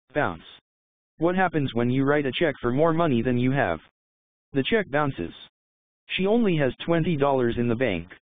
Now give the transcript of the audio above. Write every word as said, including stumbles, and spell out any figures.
Bounce. What happens when you write a check for more money than you have? The check bounces. She only has twenty dollars in the bank.